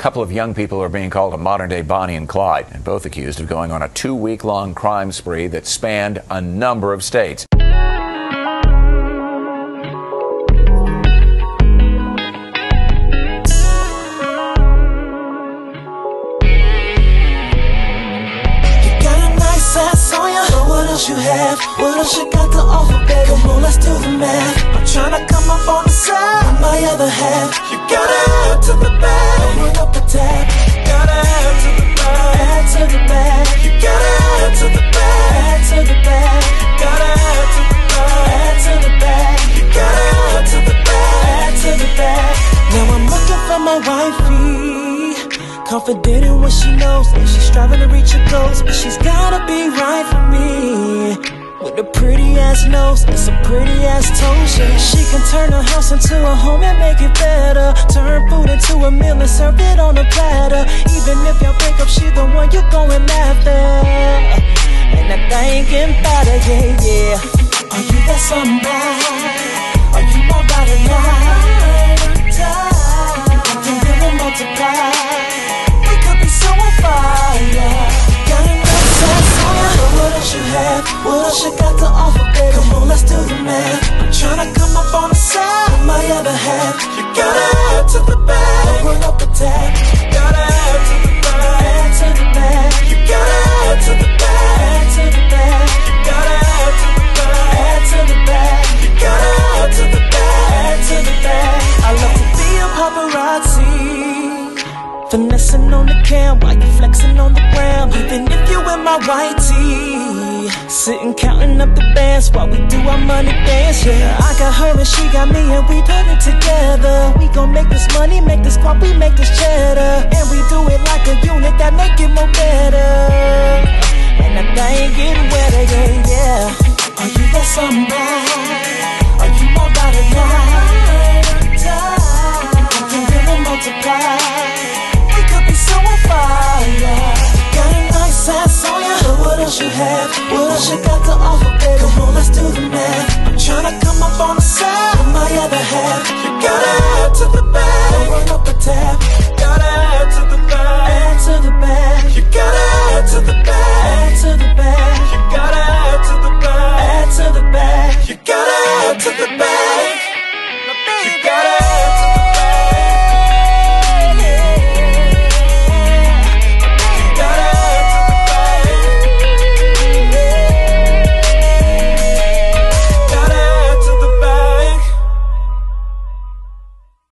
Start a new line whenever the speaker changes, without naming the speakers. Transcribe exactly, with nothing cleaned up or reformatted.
couple of young people are being called a modern-day Bonnie and Clyde, and both accused of going on a two-week-long crime spree that spanned a number of states.
What else you have? What else you got to offer, baby? Come on, let's do the math. I'm tryna come up on the side with my other half. You gotta add to the bag. Open up the tab. Gotta add to the bag. Add to the bag. You gotta add to the bag. Add to the bag. Gotta add to the bag. Add to the bag. You gotta add to the bag. Add to the bag. Now I'm looking for my wifey, confident in what she knows, and she's striving to reach her goals, but she's gotta be right for me. With a pretty ass nose and some pretty ass toes, yeah. She can turn her house into a home and make it better. Turn food into a meal and serve it on a platter. Even if y'all break up, she the one you going after. And I thinking about her, yeah, yeah. Are you that somebody? Are you my ride or die? You can really multiply. What else you have? What else you got to offer, baby? Come on, let's do the math. I'm tryna come up on the side with my other half. You gotta add to the bag. Open up the tab. Gotta add to the bag. Add to the bag. You gotta add to the bag. Add to the bag. You gotta add to the bag. Add to the bag. You gotta add to the bag. Add to the bag. I love to be a paparazzi, finessing on the cam while you flexing on the gram. Even if you in my white tee, sitting counting up the bands while we do our money dance, yeah. I got her and she got me and we done it together. We gon' make this money, make this guap, we make this cheddar.